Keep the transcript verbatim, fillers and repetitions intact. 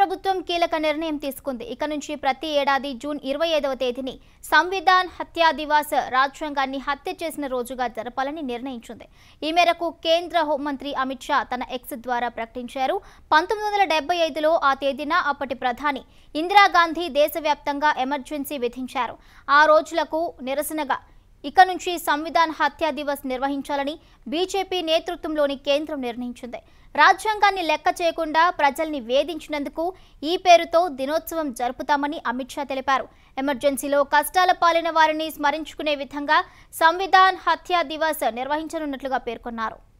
ప్రభుత్వం కీలక నిర్ణయం తీసుకుంది. ఇక నుంచి ప్రతి ఏడాది జూన్ ఇరవై ఐదవ తేదీని సంవిధాన్ హత్యా దివాస్ రాజ్యాంగాన్ని హత్య చేసిన రోజుగా జరపాలని నిర్ణయించింది. ఈ మేరకు కేంద్ర హోంమంత్రి అమిత్ షా తన ఎక్స్ ద్వారా ప్రకటించారు. పంతొమ్మిది వందల డెబ్బై ఐదులో ఆ తేదీన అప్పటి ప్రధాని ఇందిరాగాంధీ దేశవ్యాప్తంగా ఎమర్జెన్సీ విధించారు. ఆ రోజులకు నిరసనగా ఇక నుంచి సంవిధాన్ హత్యా దివస్ నిర్వహించాలని బీజేపీ నేతృత్వంలోని కేంద్రం నిర్ణయించింది. రాజ్యాంగాన్ని లెక్క చేయకుండా ప్రజల్ని వేధించినందుకు ఈ పేరుతో దినోత్సవం జరుపుతామని అమిత్ షా తెలిపారు. ఎమర్జెన్సీలో కష్టాల పాలైన వారిని స్మరించుకునే విధంగా సంవిధాన్ హత్యా దివస్ నిర్వహించనున్నట్లుగా పేర్కొన్నారు.